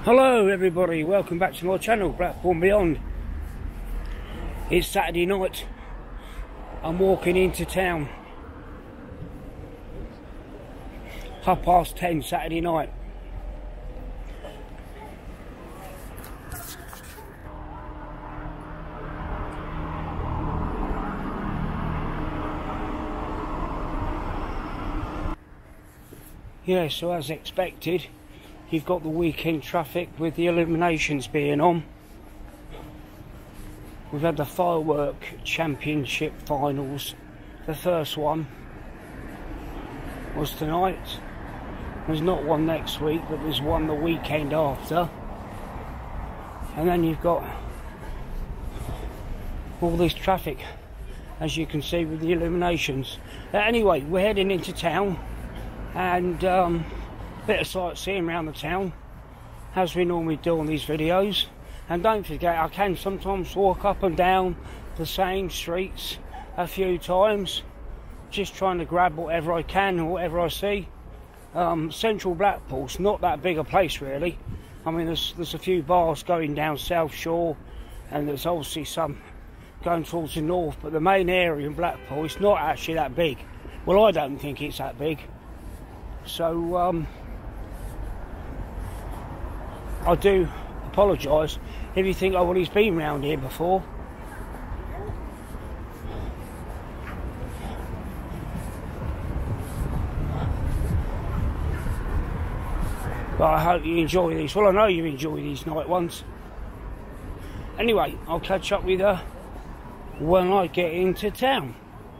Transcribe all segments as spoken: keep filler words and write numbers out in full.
Hello everybody, welcome back to my channel, Blackpool and Beyond. It's Saturday night. I'm walking into town. Half past ten Saturday night. Yeah, so as expected, you've got the weekend traffic with the illuminations being on. We've had the firework championship finals. The first one was tonight. There's not one next week, but there's one the weekend after. And then you've got all this traffic, as you can see with the illuminations. Uh, anyway, we're heading into town and um, bit of sightseeing around the town, as we normally do on these videos. And don't forget, I can sometimes walk up and down the same streets a few times, just trying to grab whatever I can or whatever I see. Um, Central Blackpool's not that big a place really. I mean, there's, there's a few bars going down South Shore, and there's obviously some going towards the north, but the main area in Blackpool is not actually that big. Well, I don't think it's that big. So, um, I do apologise if you think, oh well, he's been round here before. But I hope you enjoy these. Well, I know you enjoy these night ones. Anyway, I'll catch up with her when I get into town.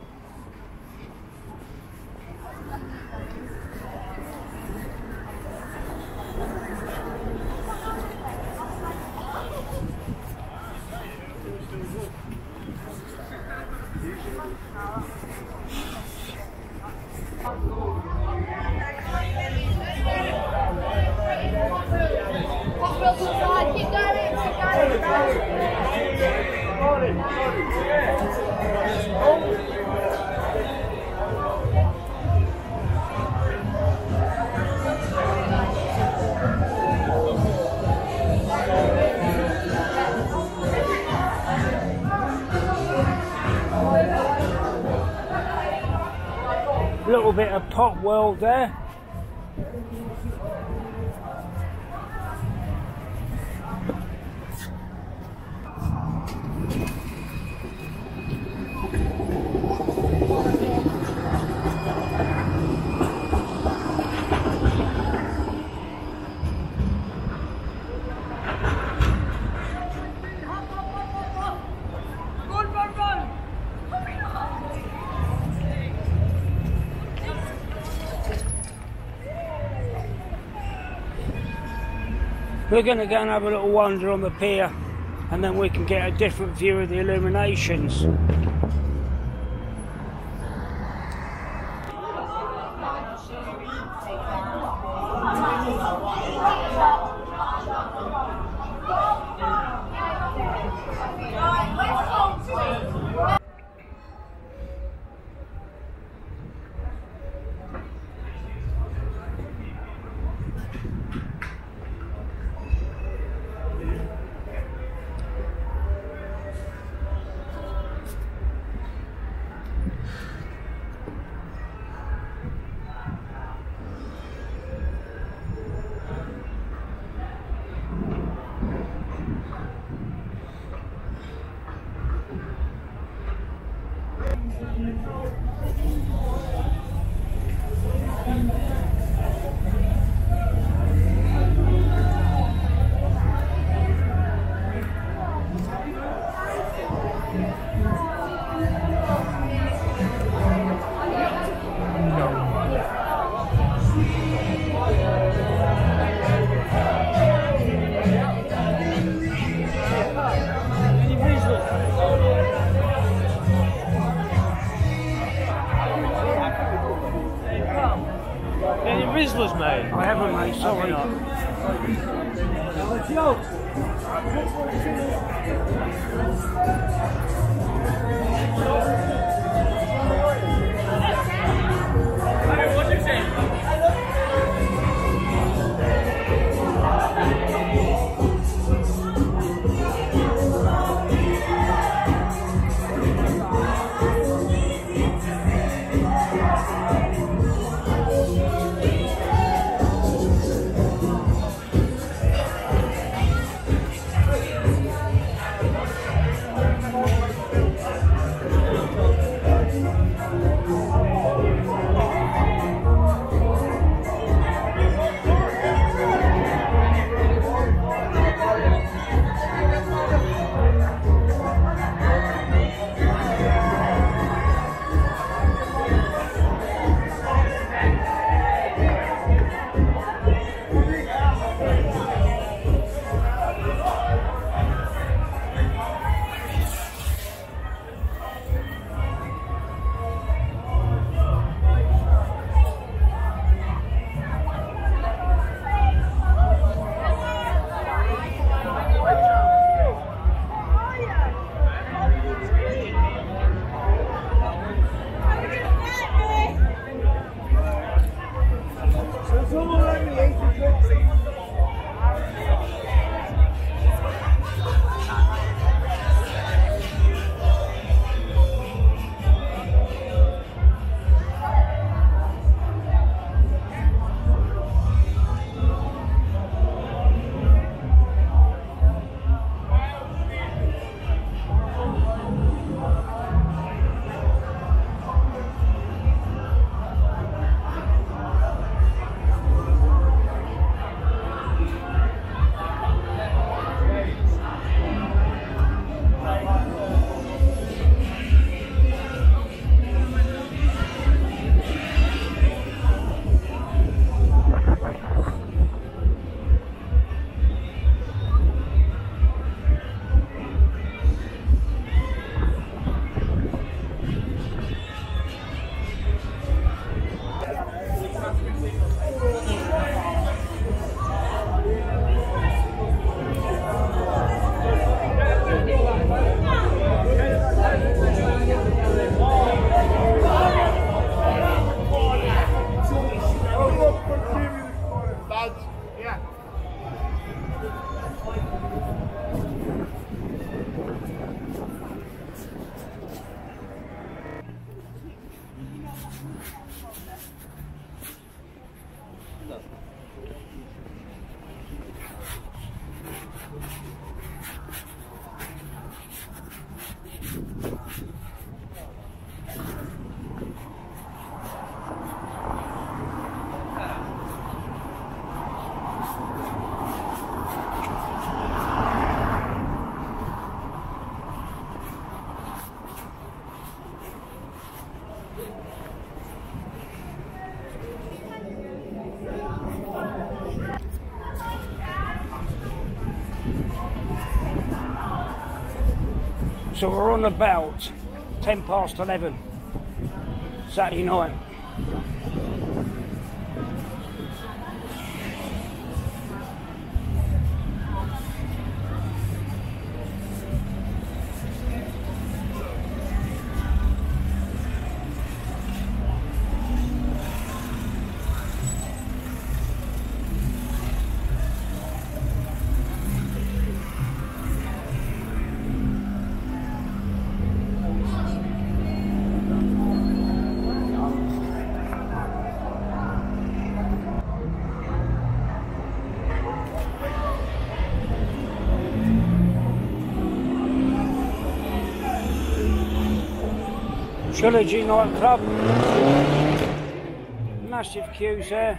Little bit of pop world there. We're going to go and have a little wander on the pier, and then we can get a different view of the illuminations. Rizzlers, mate. I haven't, mate, sorry. What do you think? So we're on about ten past eleven Saturday night. Trilogy nightclub, massive queues there.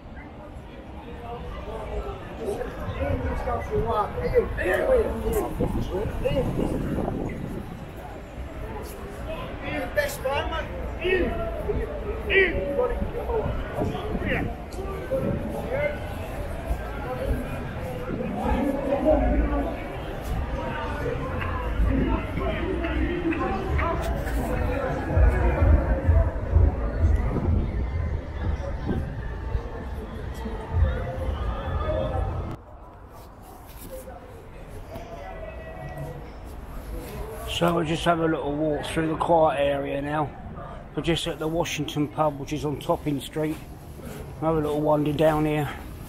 So we'll just have a little walk through the quiet area now. We're just at the Washington pub, which is on Topping Street. Have a little wander down here.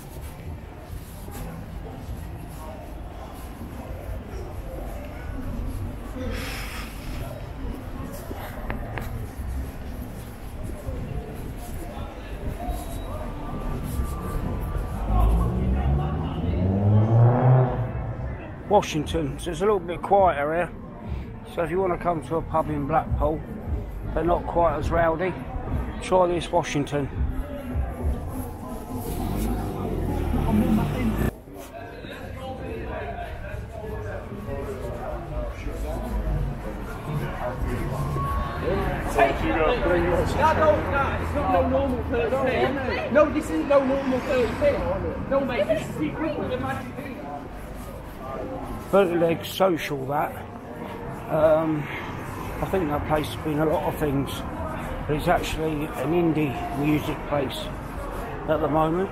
Washington, so it's a little bit quieter here. So if you want to come to a pub in Blackpool, but not quite as rowdy, try this Washington. No, no, no, it's not no normal thirty. No, this isn't no normal thirty. No, mate, this is secret with the magic. Bootleg social, that. Um, I think that place has been a lot of things, but it's actually an indie music place at the moment.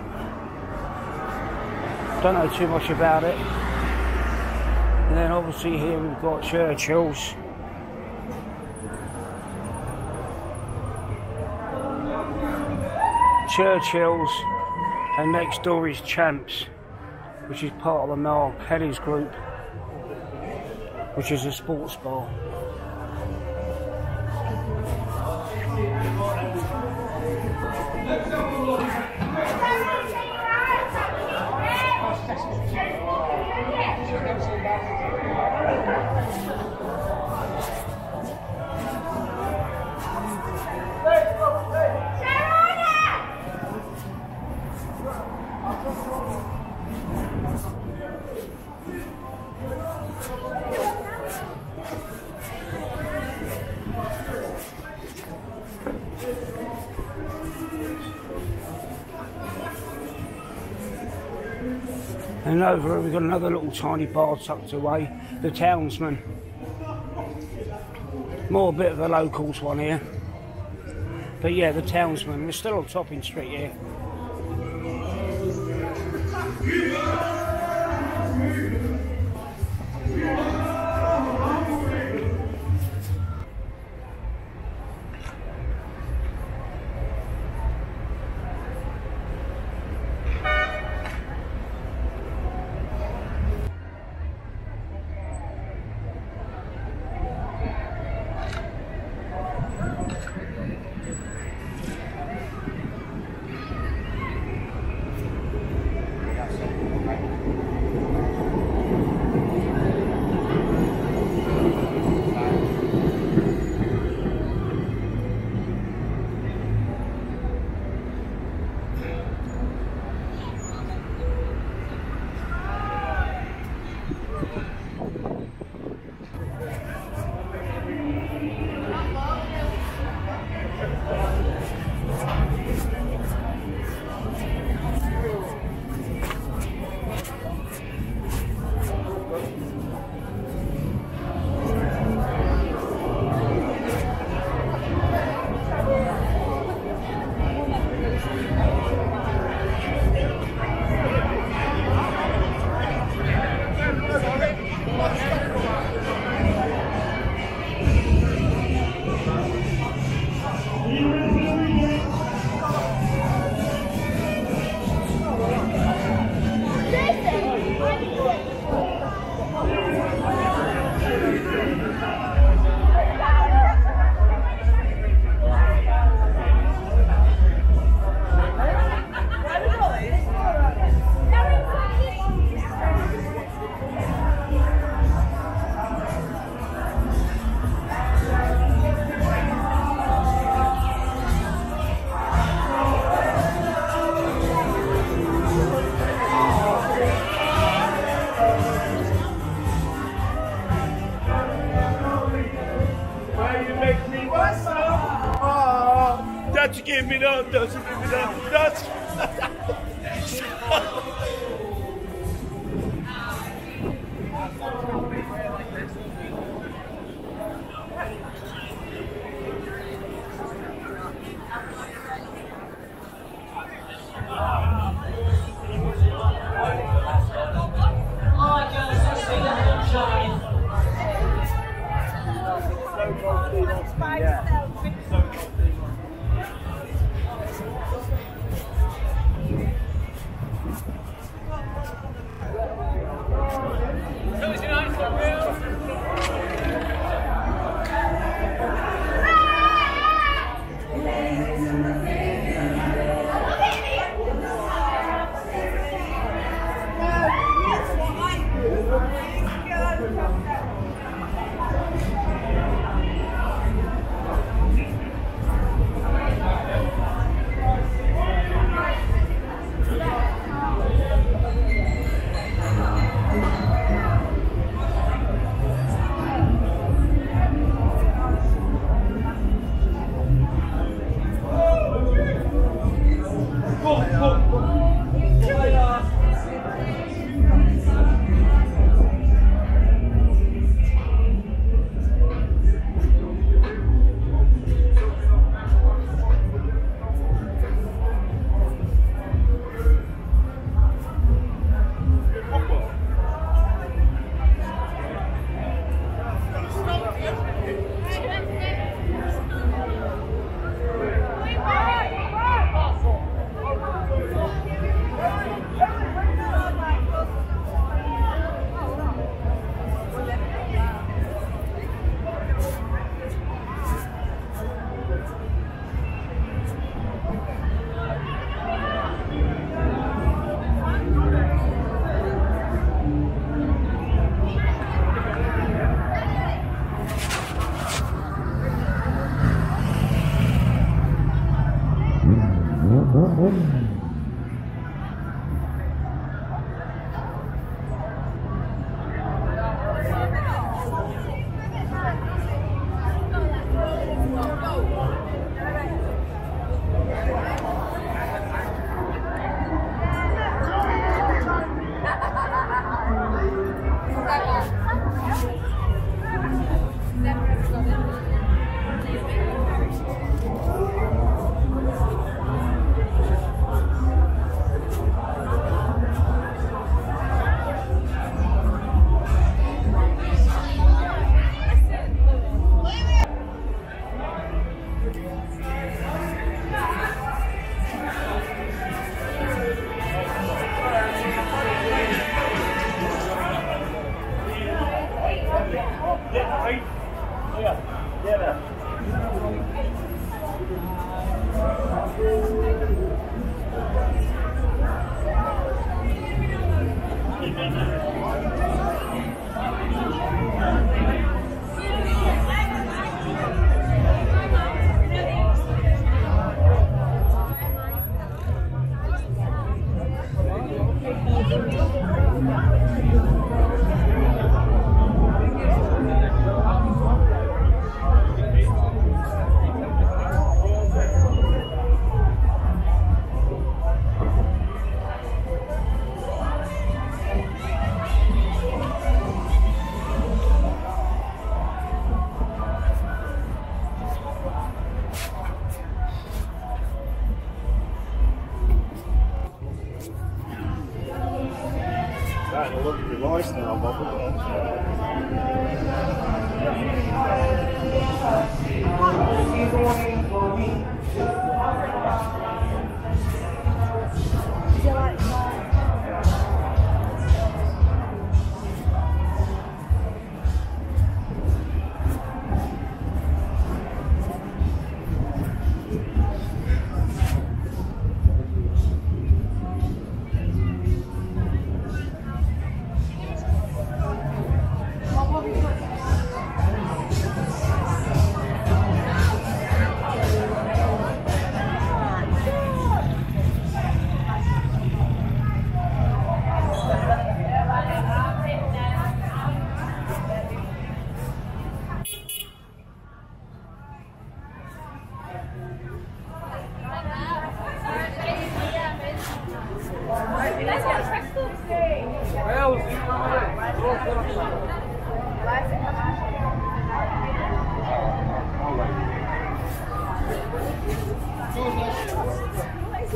Don't know too much about it. And then obviously here we've got Churchill's. Churchill's, and next door is Champs, which is part of the Mark Kelly's group, which is a sports bar. And over here we've got another little tiny bar tucked away, the Townsman. More a bit of a locals one here. But yeah, the Townsman. We're still on Topping Street here. Don't you give me none, don't you give me none, don't you? Look at your voice now, Bubba.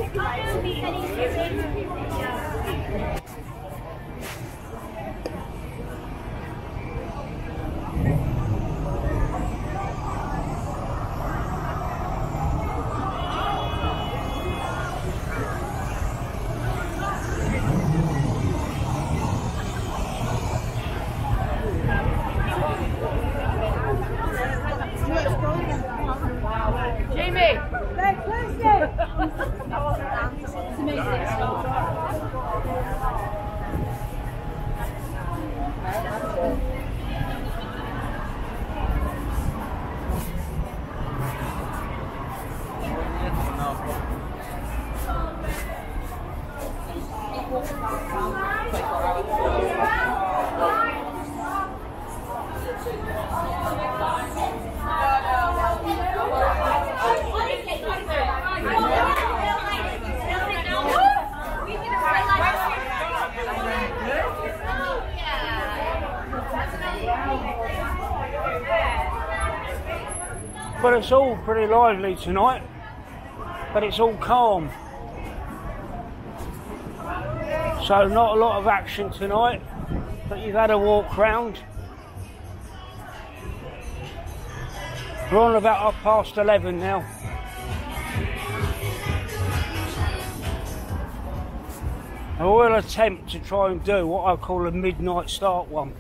But it's all pretty lively tonight, but it's all calm. So not a lot of action tonight, but you've had a walk round. We're on about half past eleven now. I will attempt to try and do what I call a midnight start one.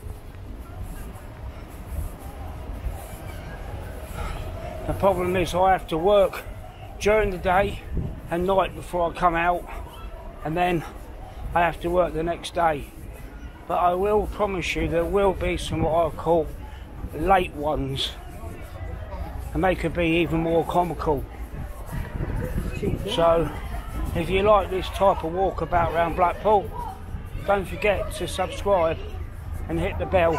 The problem is I have to work during the day and night before I come out, and then I have to work the next day. But I will promise you there will be some what I call late ones, and they could be even more comical. So if you like this type of walkabout around Blackpool, don't forget to subscribe and hit the bell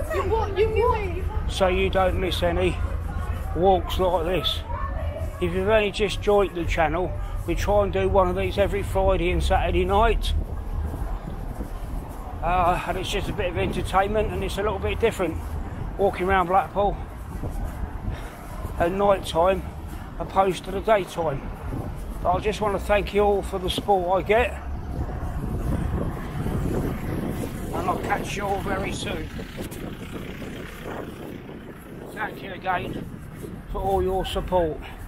so you don't miss any walks like this. If you've only just joined the channel, we try and do one of these every Friday and Saturday night, uh, and it's just a bit of entertainment, and it's a little bit different walking around Blackpool at night time opposed to the daytime. But I just want to thank you all for the support I get, and I'll catch you all very soon. Thank you again for all your support.